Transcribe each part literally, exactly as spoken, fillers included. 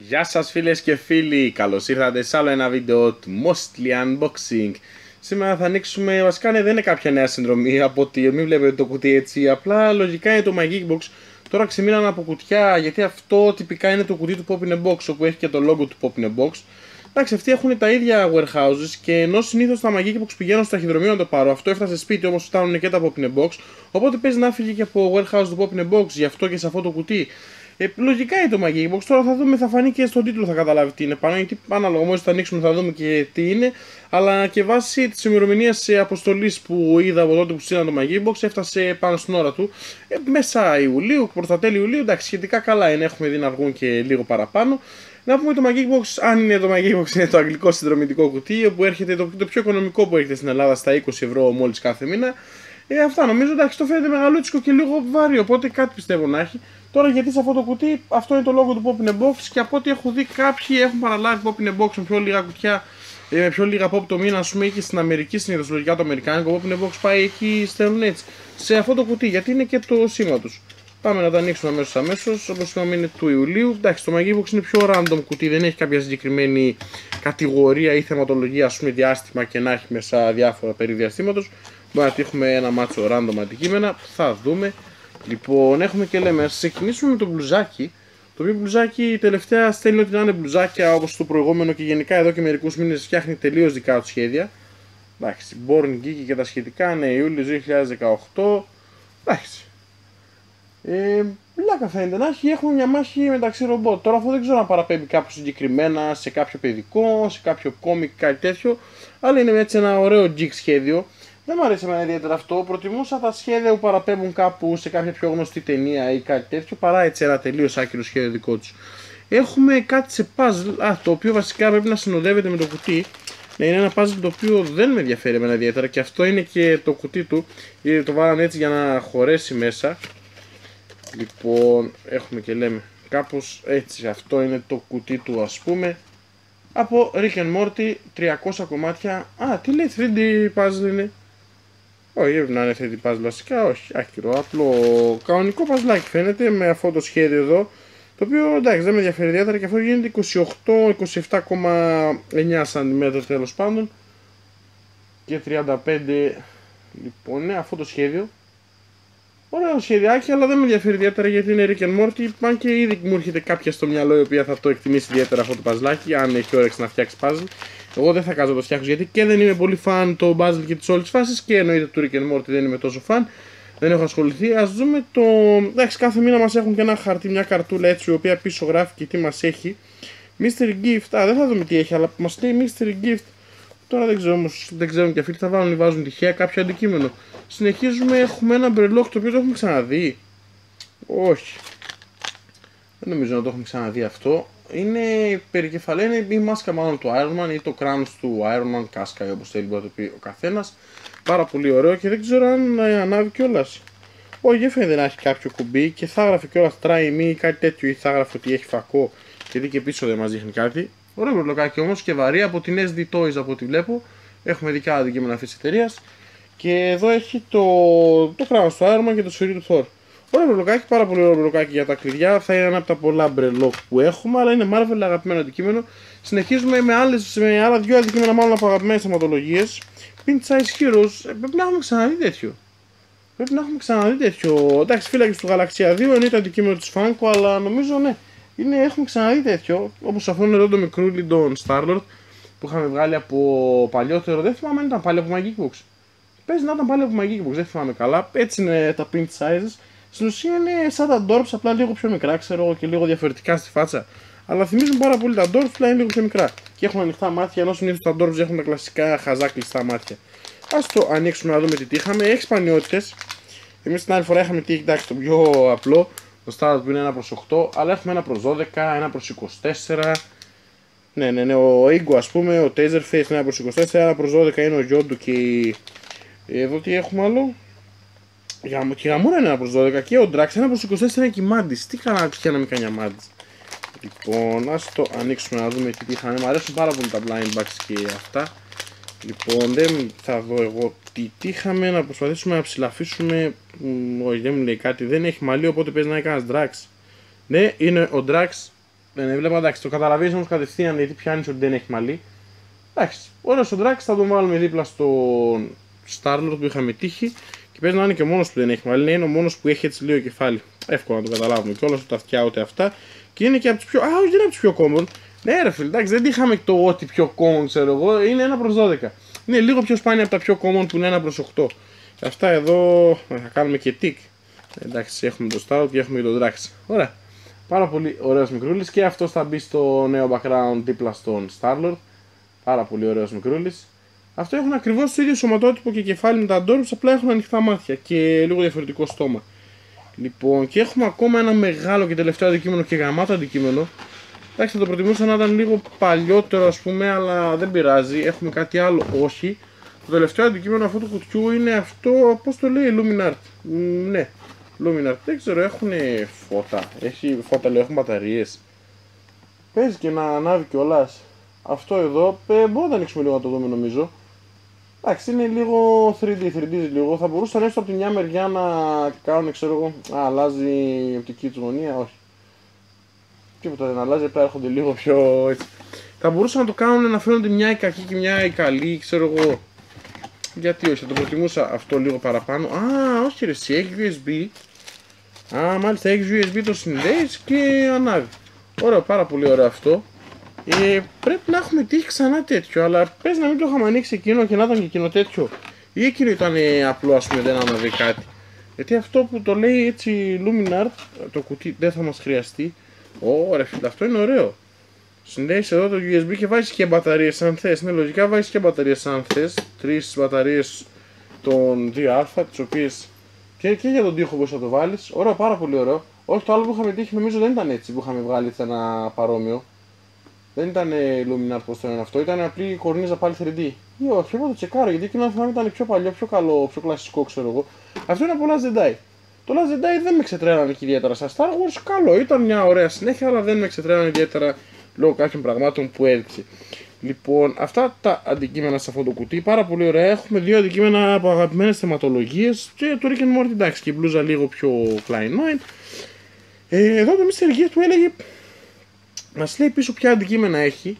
Γεια σας φίλες και φίλοι, καλώς ήρθατε σε άλλο ένα βίντεο του Mostly Unboxing. Σήμερα θα ανοίξουμε, βασικά ναι, δεν είναι κάποια νέα συνδρομή από ότι μην βλέπετε το κουτί έτσι, απλά λογικά είναι το MyGeekbox. Τώρα ξεμείναν από κουτιά γιατί αυτό τυπικά είναι το κουτί του Pop in a Box, όπου έχει και το logo του Pop in a Box. Εντάξει, αυτοί έχουν τα ίδια warehouses και ενώ συνήθως τα MyGeekbox πηγαίνουν στο ταχυδρομείο να το πάρω, αυτό έφτασε σπίτι όπως φτάνουν και τα Pop in a Box. Οπότε παίζει να φύγει και από warehouse του Pop in a Box, γι' αυτό και σε αυτό το κουτί. Ε, λογικά είναι το MyGeekbox, τώρα θα δούμε, θα φανεί και στον τίτλο θα καταλάβει τι είναι πάνω, γιατί ανάλογα μόλις θα ανοίξουμε θα δούμε και τι είναι. Αλλά και βάσει της ημερομηνίας αποστολής που είδα από τότε που στείλαν το MyGeekbox, έφτασε πάνω στην ώρα του ε, μέσα Ιουλίου, προς τα τέλη Ιουλίου, εντάξει, σχετικά καλά είναι, έχουμε δει να βγουν και λίγο παραπάνω. Να πούμε το MyGeekbox, αν είναι το MyGeekbox, είναι το αγγλικό συνδρομητικό κουτί, όπου έρχεται το, το πιο οικονομικό που έρχεται στην Ελλάδα στα είκοσι ευρώ μόλις κάθε μήνα. Ε, αυτά νομίζω, εντάξει, το φαίνεται μεγαλούτσικο και λίγο βάρη, οπότε κάτι πιστεύω να έχει. Τώρα γιατί σε αυτό το κουτί, αυτό είναι το logo του Pop in a Box και από ό,τι έχω δει κάποιοι έχουν παραλάβει Pop in a Box με πιο λίγα κουτιά, με πιο λίγα pop το μήνα, ας πούμε, και στην Αμερική συνήθως, λογικά το αμερικάνικο Pop in a Box πάει εκεί, στέλνουν έτσι, σε αυτό το κουτί, γιατί είναι και το σήμα τους. Πάμε να τα ανοίξουμε αμέσως αμέσως, όπως είπαμε είναι του Ιουλίου. Εντάξει, το MyGeekbox είναι πιο random κουτί, δεν έχει κάποια συγκεκριμένη κατηγορία ή θεματολογία, ας πούμε, διάστημα και να έχει μέσα διάφορα περί διαστήματος. Μπορεί να έχουμε ένα μάτσο random αντικείμενα, θα δούμε. Λοιπόν, έχουμε και λέμε, ας ξεκινήσουμε με το μπλουζάκι. Το οποίο μπλουζάκι τελευταία στέλνει ότι να είναι μπλουζάκια όπως το προηγούμενο και γενικά εδώ και μερικούς μήνες φτιάχνει τελείως δικά του σχέδια. Εντάξει, Born Geeky και τα σχετικά, ναι, Ιούλιο δύο χιλιάδες δεκαοκτώ. Εντάξει. Ε, Λάκα φαίνεται να έχει, έχουμε μια μάχη μεταξύ ρομπότ. Τώρα αυτό δεν ξέρω αν παραπέμπει κάπου συγκεκριμένα σε κάποιο παιδικό, σε κάποιο κόμικ, κάτι τέτοιο. Αλλά είναι έτσι ένα ωραίο geek σχέδιο. Δεν μου αρέσει εμένα ιδιαίτερα αυτό. Προτιμούσα τα σχέδια που παραπέμπουν κάπου σε κάποια πιο γνωστή ταινία ή κάτι τέτοιο, παρά έτσι ένα τελείως άκυρο σχέδιο δικό του. Έχουμε κάτι σε puzzle, α, το οποίο βασικά πρέπει να συνοδεύεται με το κουτί. Είναι ένα puzzle το οποίο δεν με ενδιαφέρει εμένα ιδιαίτερα και αυτό είναι και το κουτί του. Το βάλανε έτσι για να χωρέσει μέσα. Λοιπόν, έχουμε και λέμε κάπως έτσι, αυτό είναι το κουτί του, ας πούμε, από Rick and Morty, τριακόσια κομμάτια. Α, τι λέει, θρι ντι puzzle είναι? Όχι, έπρεπε να είναι θρι ντι puzzle βασικά, όχι, άκυρο, απλό κανονικό puzzle φαίνεται με αυτό το σχέδιο εδώ, το οποίο εντάξει δεν με ενδιαφέρει ιδιαίτερα και αυτό γίνεται είκοσι οκτώ με είκοσι επτά κόμμα εννιά σαντιμέτρα τέλος πάντων και τριάντα πέντε. Λοιπόν, ναι, αυτό το σχέδιο. Ωραίο σχεδιάκι, αλλά δεν με ενδιαφέρει ιδιαίτερα γιατί είναι Rick and Morty. Αν και ήδη μου έρχεται κάποια στο μυαλό η οποία θα το εκτιμήσει ιδιαίτερα αυτό το παζλάκι, αν έχει όρεξη να φτιάξει puzzle. Εγώ δεν θα κάνω το φτιάξω γιατί και δεν είμαι πολύ fan το puzzle και τη όλη φάση και εννοείται του Rick and Morty δεν είμαι τόσο fan. Δεν έχω ασχοληθεί. Ας δούμε το. Εντάξει, κάθε μήνα μας έχουν και ένα χαρτί, μια καρτούλα έτσι, η οποία πίσω γράφει και τι μας έχει. Mystery Gift, α, δεν θα δούμε τι έχει, αλλά μας λέει Mystery Gift. Τώρα δεν ξέρω όμως, δεν ξέρουν και αυτοί τι θα βάλουν ή βάζουν τυχαία κάποιο αντικείμενο. Συνεχίζουμε, έχουμε ένα μπρελόκ το οποίο το έχουμε ξαναδεί. Όχι. Δεν νομίζω να το έχουμε ξαναδεί αυτό. Είναι περικεφαλή, είναι η μάσκα μάλλον του Iron Man ή το crowns του Iron Man, κάσκα ή όπως θέλει μπορεί να το πει ο καθένας. Πάρα πολύ ωραίο και δεν ξέρω αν ανάβει κιόλας. Όχι, δεν φαίνεται να έχει κάποιο κουμπί και θα έγραφε κιόλας try me ή κάτι τέτοιο ή θα έγραφε ότι έχει φακό γιατί και πίσω δεν μας δείχνει κάτι. Ωραίο μπρελοκάκι όμως και βαρύ από την ες ντι Toys από ό,τι βλέπω. Έχουμε δικά αντικείμενα αυτής της εταιρείας. Και εδώ έχει το, το κράνος του Iron Man και το σφυρί του Thor. Ωραίο μπρελοκάκι, πάρα πολύ ωραίο μπρελοκάκι για τα κλειδιά. Θα είναι ένα από τα πολλά μπρελόκ που έχουμε, αλλά είναι Marvel αγαπημένο αντικείμενο. Συνεχίζουμε με, άλλες, με άλλα δύο αντικείμενα μάλλον από αγαπημένες θεματολογίες. Pint Size Heroes, ε, πρέπει να έχουμε ξαναδεί τέτοιο. Πρέπει να έχουμε ξαναδεί τέτοιο. Εντάξει, Φύλακες του Γαλαξία δύο είναι το αντικείμενο του Funko, αλλά νομίζω ναι. Είναι, έχουμε ξαναδεί τέτοιο, όπως αυτό είναι εδώ το μικρούλι τον Starlord που είχαμε βγάλει από παλιότερο, δεν θυμάμαι αν ήταν πάλι από MyGeekbox. Παίζει να ήταν πάλι από MyGeekbox, δεν θυμάμαι καλά, έτσι είναι τα print sizes. Στην ουσία είναι σαν τα Dorps, απλά λίγο πιο μικρά, ξέρω, και λίγο διαφορετικά στη φάτσα. Αλλά θυμίζουν πάρα πολύ τα Dorps, απλά είναι λίγο πιο μικρά. Και έχουν ανοιχτά μάτια, ενώ συνήθως τα Dorps έχουν τα κλασικά χαζά κλειστά μάτια. Ας το ανοίξουμε να δούμε τι είχαμε, έχει σπανιότητες. Εμείς την άλλη φορά είχαμε τύχει, εντάξει, το πιο απλό. Το Starlord που είναι ένα προς οκτώ, αλλά έχουμε ένα προς δώδεκα, ένα προς είκοσι τέσσερα. Ναι, ναι, ναι, ο Ego ας πούμε, ο Taserface είναι ένα προς είκοσι τέσσερα, ένα προς δώδεκα είναι ο Yondu και η... Εδώ τι έχουμε άλλο. Και η Gamora είναι ένα προς δώδεκα και ο Drax ένα προς είκοσι τέσσερα είναι και η Mantis. Τι κανένα τυχαία να μην κάνει μια Mantis. Λοιπόν, ας το ανοίξουμε να δούμε τι είχαμε. Μου αρέσουν πάρα πολύ τα blind bags και αυτά. Λοιπόν, δεν θα δω εγώ τι είχαμε, να προσπαθήσουμε να ψηλαφίσουμε. Όχι, δεν μου λέει κάτι, δεν έχει μαλλί, οπότε παίζει να είναι κανένας Drax. Ναι, είναι ο Drax Δεν έβλεπα, εντάξει, το καταλαβαίνεις όμως κατευθείαν γιατί πιάνεις ότι δεν έχει μαλλί. Εντάξει, ωραίος ο Drax, θα τον βάλουμε δίπλα στον Star-Lord που είχαμε τύχει. Και παίζει να είναι και ο μόνος που δεν έχει μαλλί, είναι ο μόνος που έχει έτσι λίγο κεφάλι. Εύκολο να το καταλάβουμε κιόλας, ούτε αυτιά ούτε αυτά. Και είναι και από τους πιο. Α, όχι, δεν είναι από τους πιο common. Ναι, ρε φίλε, εντάξει, δεν είχαμε το ότι πιο common, ξέρω εγώ, είναι ένα προς δώδεκα. Είναι λίγο πιο σπάνια από τα πιο common που είναι ένα προς οκτώ. Και αυτά εδώ θα κάνουμε και tick. Εντάξει, έχουμε το Star και έχουμε και το Drax. Ωραία. Πάρα πολύ ωραίος μικρούλης και αυτός θα μπει στο νέο background δίπλα στον Star-Lord. Πάρα πολύ ωραίος μικρούλης. Αυτό έχουν ακριβώς το ίδιο σωματότυπο και κεφάλι με τα Adorbs, απλά έχουν ανοιχτά μάτια και λίγο διαφορετικό στόμα. Λοιπόν, και έχουμε ακόμα ένα μεγάλο και τελευταίο αντικείμενο και γαμάτο αντικείμενο. Εντάξει, θα το προτιμούσα να ήταν λίγο παλιότερο, ας πούμε, αλλά δεν πειράζει. Έχουμε κάτι άλλο, όχι. Το τελευταίο αντικείμενο αυτού του κουτιού είναι αυτό, πώς το λέει, Luminart. Mm, ναι, Luminart. Δεν ξέρω, έχουν φώτα. Έχει φώτα, λέω, έχουν μπαταρίες. Παίζει και να ανάβει κιόλας. Αυτό εδώ, ε, μπορούμε να το ανοίξουμε λίγο να το δούμε, νομίζω. Εντάξει, είναι λίγο θρι ντι, θρι ντι λίγο. Θα μπορούσαν έστω από τη μια μεριά να κάνουν, ξέρω εγώ, α, αλλάζει η οπτική του γωνία, όχι. Τίποτα δεν αλλάζει, απλά έρχονται λίγο πιο έτσι. Θα μπορούσαν να το κάνουν να φαίνονται μια η κακή και μια η καλή, ξέρω εγώ. Γιατί όχι, θα το προτιμούσα αυτό λίγο παραπάνω. Α, όχι ρε, εσύ έχει γιου ες μπι. Α, μάλιστα έχει γιου ες μπι, το συνδέεις και ανάβει. Ωραίο, πάρα πολύ ωραίο αυτό. Ε, πρέπει να έχουμε τύχει ξανά τέτοιο, αλλά πες να μην το είχαμε ανοίξει εκείνο και να ήταν και εκείνο τέτοιο. Ή εκείνο ήταν ε, απλό, ας πούμε, δεν αναβεί κάτι. Γιατί αυτό που το λέει έτσι Luminart, το κουτί δεν θα μας χρειαστεί. Ωραία, φίλε, αυτό είναι ωραίο. Συνδέεις εδώ το γιου ες μπι και βάζεις και μπαταρίες αν θες. Ναι, λογικά βάζεις και μπαταρίες αν θες. Τρεις μπαταρίες των δύο α, τις οποίες και, και για τον τοίχο μπορείς να το βάλεις. Ωραίο, πάρα πολύ ωραίο. Όχι, το άλλο που είχαμε τύχει νομίζω δεν ήταν έτσι που είχαμε βγάλει έτσι ένα παρόμοιο. Δεν ήταν Luminart, πώς το λένε αυτό, ήταν απλή κορνίζα πάλι θρι ντι. Ή όχι, εγώ το τσεκάρω γιατί εκείνο θυμάμαι ήταν πιο παλιό, πιο καλό, πιο κλασικό, ξέρω εγώ. Αυτό είναι από Last Jedi. Το Last Jedi δεν με ξετρέλανε και ιδιαίτερα σαν Star Wars, καλό, ήταν μια ωραία συνέχεια, αλλά δεν με ξετρέλανε ιδιαίτερα λόγω κάποιων πραγμάτων που έδειξε. Λοιπόν, αυτά τα αντικείμενα σε αυτό το κουτί, πάρα πολύ ωραία. Έχουμε δύο αντικείμενα από αγαπημένες θεματολογίες και το Rick and Morty, εντάξει, και η μπλούζα λίγο πιο Klein Mind. Ε, εδώ το μίστερ Gift του έλεγε. Μας λέει πίσω ποια αντικείμενα έχει.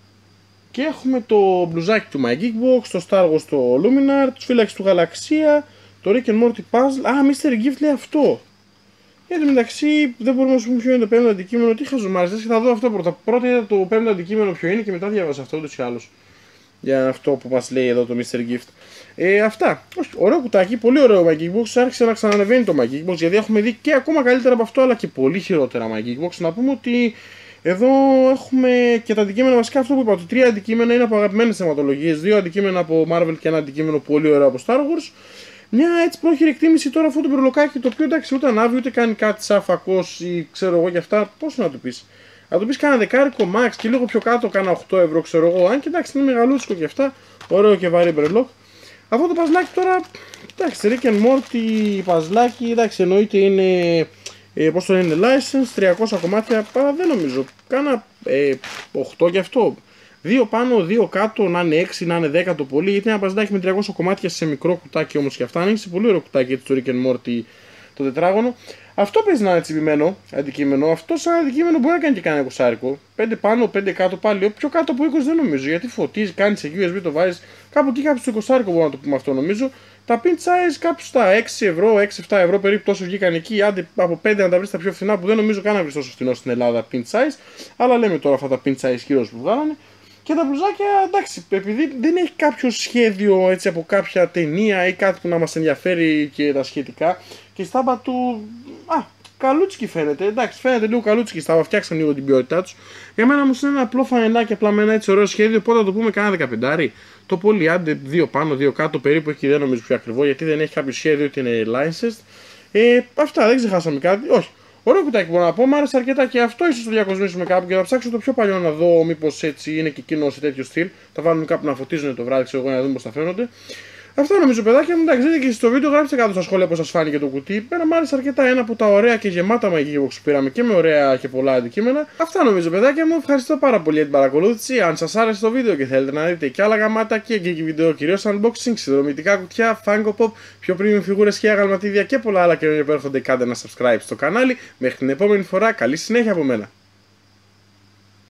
Και έχουμε το μπλουζάκι του My Geekbox, το Star Wars το Luminart, τους φύλακες του Γαλαξία, το Rick and Morty Puzzle. Α, μίστερ Gift λέει αυτό. Και εν τω μεταξύ δεν μπορούμε να σου πούμε ποιο είναι το πέμπτο αντικείμενο. Τι χαζομάρες, και θα δω αυτό πρώτα. Πρώτα είδα το πέμπτο αντικείμενο ποιο είναι και μετά διάβασα αυτό ούτως ή άλλως. Για αυτό που μας λέει εδώ το μίστερ Gift. Ε, αυτά. Όχι, ωραίο κουτάκι, πολύ ωραίο My Geekbox. Άρχισε να ξανανεβαίνει το My Geekbox γιατί έχουμε δει και ακόμα καλύτερα από αυτό αλλά και πολύ χειρότερα My Geekbox. Να πούμε ότι εδώ έχουμε και τα αντικείμενα, βασικά αυτό που είπα, ότι τρία αντικείμενα είναι από αγαπημένες θεματολογίες, δύο αντικείμενα από Marvel και ένα αντικείμενο πολύ ωραίο από Star Wars. Μια έτσι πρόχειρη εκτίμηση τώρα αυτό το μπρελοκάκι, το οποίο εντάξει ούτε ανάβει ούτε κάνει κάτι σαν φακός ή ξέρω εγώ και αυτά, πώς να το πεις. Να το πεις κάνα δεκάρικο max και λίγο πιο κάτω κάνα οκτώ ευρώ ξέρω εγώ, αν και εντάξει είναι μεγαλούτσικο και αυτά, ωραίο και βαρύ μπρελόκ. Αυτό το παζλάκι τώρα, εντάξει Rick and Morty παζλάκι, εντάξει εννοείται είναι, ε, πώς το λένε, license, τριακόσια κομμάτια, παρά δεν νομίζω, κάνα ε, οκτώ γι' αυτό. Δύο πάνω, δύο κάτω, να είναι έξι, να είναι δέκα το πολύ, γιατί είναι ένα παζλάκι με τριακόσια κομμάτια σε μικρό κουτάκι όμως και αυτά, είναι σε πολύ ωραίο κουτάκι έτσι το Rick and Morty το τετράγωνο. Αυτό παίζει να είναι τσιμπημένο αντικείμενο, αυτό σαν αντικείμενο μπορεί να κάνει και κανένα εικοσάρικο. πέντε πάνω, πέντε κάτω πάλι, πιο κάτω από είκοσι δεν νομίζω, γιατί φωτίζει, κάνει σε γιου ες μπι, το βάζει κάπου εκεί, κάπου στο εικοσάρικο μπορούμε να το πούμε αυτό νομίζω. Τα pin size κάπου στα έξι ευρώ, έξι επτά ευρώ περίπου τόσο βγήκαν εκεί, άντε από πέντε να τα βρει τα πιο φθηνά που δεν νομίζω καν να βρει τόσο φθηνό στην Ελλάδα pin size, αλλά λέμε τώρα αυτά τα pin size κυρίως που βγάλανε. Και τα μπλουζάκια, εντάξει, επειδή δεν έχει κάποιο σχέδιο έτσι από κάποια ταινία ή κάτι που να μας ενδιαφέρει και τα σχετικά, και η στάμπα του, α, καλούτσικη φαίνεται, εντάξει, φαίνεται λίγο καλούτσικη η στάμπα, φτιάξαν λίγο την ποιότητά τους. Για μένα όμως είναι ένα απλό φανελάκι, απλά με ένα έτσι ωραίο σχέδιο, οπότε θα το πούμε κανένα δεκαπεντάρι. Το πολύ, άντε δύο πάνω, δύο κάτω περίπου, εκεί δεν νομίζω πιο ακριβό, γιατί δεν έχει κάποιο σχέδιο ότι είναι licensed. Ε, αυτά, δεν ξεχάσαμε κάτι, όχι. Ωραίο κουτάκι μπορώ να πω, μου άρεσε αρκετά και αυτό. Ίσως το διακοσμήσουμε κάπου και θα ψάξω το πιο παλιό να δω μήπως έτσι είναι και εκείνο σε τέτοιο στυλ. Θα βάλουμε κάπου να φωτίζουν το βράδυ, ξέρω εγώ, να δούμε πώς θα φαίνονται. Αυτό νομίζω, παιδάκια μου. Εντάξει, δείτε και στο βίντεο, γράψτε κάτω στα σχόλια πώς σας φάνηκε το κουτί. Πέρα μου άρεσε αρκετά, ένα από τα ωραία και γεμάτα My Geekbox που πήραμε και με ωραία και πολλά αντικείμενα. Αυτά νομίζω, παιδάκια μου. Ευχαριστώ πάρα πολύ για την παρακολούθηση. Αν σας άρεσε το βίντεο και θέλετε να δείτε και άλλα γαμάτα και geeky βίντεο, κυρίως unboxing, συνδρομητικά κουτιά, Funko Pop, πιο premium φιγούρες και αγαλματίδια και πολλά άλλα καινούργια που έρχονται, κάντε ένα subscribe στο κανάλι. Μέχρι την επόμενη φορά, καλή συνέχεια από μένα.